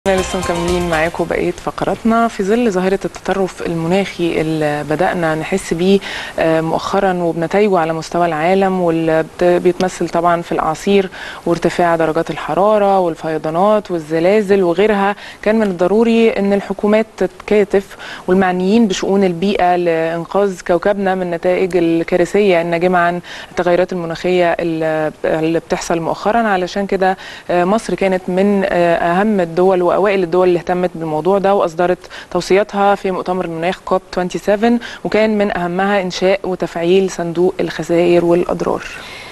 لسه مكملين معاكم بقية فقراتنا في ظل ظاهرة التطرف المناخي اللي بدأنا نحس بيه مؤخرا وبنتائجه على مستوى العالم، واللي بيتمثل طبعا في الأعاصير وارتفاع درجات الحرارة والفيضانات والزلازل وغيرها. كان من الضروري أن الحكومات تتكاتف والمعنيين بشؤون البيئة لإنقاذ كوكبنا من النتائج الكارثية الناجمة عن التغيرات المناخية اللي بتحصل مؤخرا. علشان كده مصر كانت من أهم الدول وأوائل الدول اللي اهتمت بالموضوع ده وأصدرت توصياتها في مؤتمر المناخ كوب 27، وكان من أهمها إنشاء وتفعيل صندوق الخسائر والأضرار.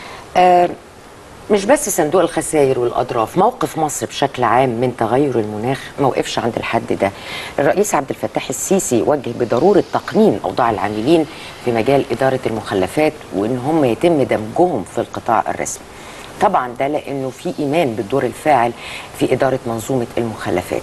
مش بس صندوق الخسائر والأضرار، موقف مصر بشكل عام من تغير المناخ ما وقفش عند الحد ده. الرئيس عبد الفتاح السيسي وجه بضرورة تقنين أوضاع العاملين في مجال إدارة المخلفات وإن هم يتم دمجهم في القطاع الرسمي. طبعا ده لأنه في إيمان بالدور الفاعل في إدارة منظومة المخلفات.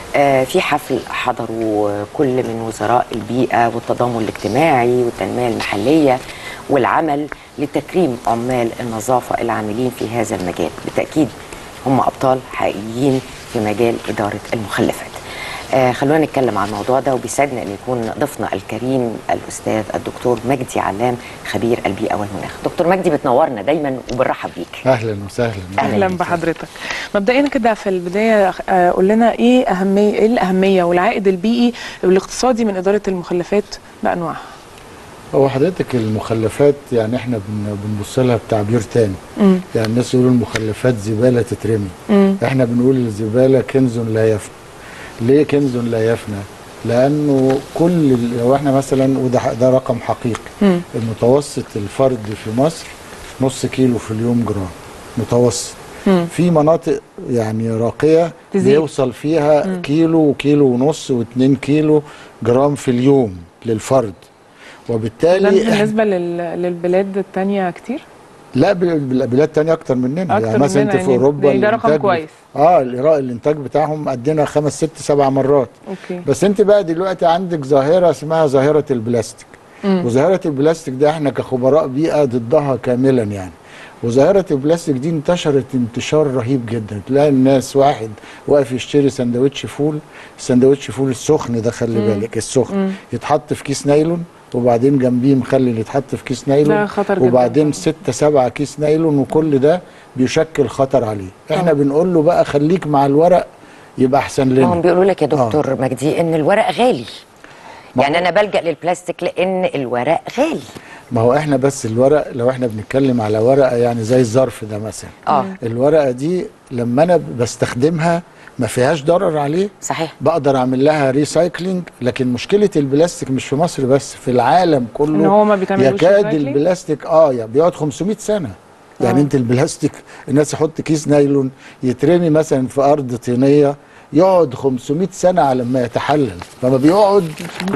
في حفل حضروا كل من وزراء البيئة والتضامن الاجتماعي والتنمية المحلية والعمل لتكريم عمال النظافة العاملين في هذا المجال. بالتأكيد هم أبطال حقيقيين في مجال إدارة المخلفات. خلونا نتكلم عن الموضوع ده، وبيسعدنا أن يكون ضيفنا الكريم الأستاذ الدكتور مجدي علام خبير البيئة والمناخ. دكتور مجدي بتنورنا دايما وبنرحب بيك. أهلا وسهلا. أهلا بحضرتك. مبدئيا كده في البداية قول لنا إيه الأهمية والعائد البيئي والاقتصادي من إدارة المخلفات بأنواعها؟ هو حضرتك المخلفات يعني احنا بنبص لها بتعبير تاني. يعني الناس يقولوا المخلفات زبالة تترمي. احنا بنقول الزبالة كنز لا يفنى. ليه كنز لا يفنى؟ لأنه لو احنا مثلا وده رقم حقيقي، المتوسط الفرد في مصر نص كيلو في اليوم جرام متوسط. في مناطق يعني راقية بيوصل فيها كيلو وكيلو ونص و2 كيلو جرام في اليوم للفرد. وبالتالي بالنسبة للبلاد التانية كتير؟ لا، البلاد التانية أكتر مننا. أكتر يعني مثلا أنت في أوروبا ده رقم كويس. الإنتاج بتاعهم قدنا 5 6 7 مرات. أوكي. بس أنت بقى دلوقتي عندك ظاهرة اسمها ظاهرة البلاستيك. وظاهرة البلاستيك ده احنا كخبراء بيئة ضدها كاملا يعني. وظاهرة البلاستيك دي انتشرت انتشار رهيب جدا. تلاقي الناس واحد واقف يشتري سندوتش فول، السندوتش فول السخن ده خلي بالك السخن يتحط في كيس نايلون، وبعدين جنبيه مخلل يتحط في كيس نايلون، ده خطر جدا. وبعدين 6 7 كيس نايلون، وكل ده بيشكل خطر عليه. احنا بنقول له بقى خليك مع الورق يبقى احسن لنا. هم بيقولوا لك يا دكتور مجدي ان الورق غالي. يعني انا بلجأ للبلاستيك لان الورق غالي. ما هو احنا بس الورق، لو احنا بنتكلم على ورقه يعني زي الظرف ده مثلا، الورقه دي لما انا بستخدمها ما فيهاش ضرر عليه. صحيح. بقدر اعمل لها ريسايكلينج. لكن مشكله البلاستيك مش في مصر بس، في العالم كله ان هو ما بيتعملوش يكاد البلاستيك يعني بيقعد 500 سنه. يعني انت البلاستيك الناس يحط كيس نايلون يترمي مثلا في ارض طينيه يقعد 500 سنه على ما يتحلل. فما بيقعد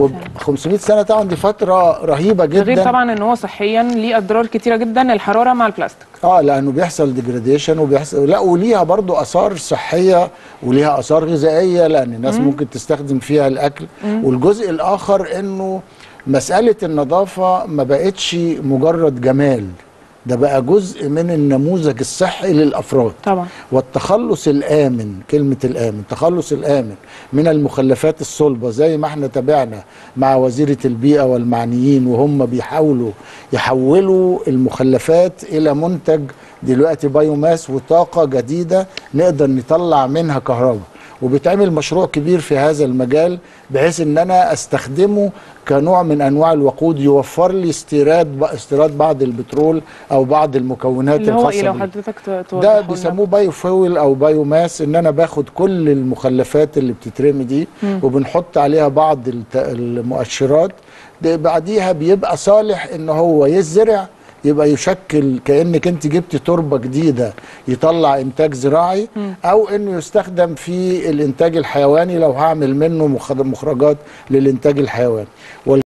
500 سنه طبعا دي فتره رهيبه جدا. غير طبعا ان هو صحيا ليه اضرار كتيره جدا، الحراره مع البلاستيك. لانه بيحصل ديجراديشن وبيحصل وليها برضو اثار صحيه وليها اثار غذائيه، لان الناس ممكن تستخدم فيها الاكل. والجزء الاخر انه مساله النظافه ما بقتش مجرد جمال، ده بقى جزء من النموذج الصحي للأفراد. طبعا. والتخلص الآمن، كلمة الآمن، التخلص الآمن من المخلفات الصلبة زي ما احنا تابعنا مع وزيرة البيئة والمعنيين وهم بيحاولوا يحولوا المخلفات إلى منتج دلوقتي بايوماس وطاقة جديدة نقدر نطلع منها كهرباء. وبيتعمل مشروع كبير في هذا المجال بحيث ان انا استخدمه كنوع من انواع الوقود يوفر لي استيراد بعض البترول او بعض المكونات اللي هو الخاصه لو حضرتك ده بيسموه بايو فويل او بايو ماس. ان انا باخد كل المخلفات اللي بتترمي دي وبنحط عليها بعض المؤشرات، بعديها بيبقى صالح ان هو يزرع، يبقى يشكل كأنك انت جبتي تربة جديدة يطلع انتاج زراعي، او انه يستخدم في الانتاج الحيواني لو هعمل منه مخرجات للانتاج الحيواني.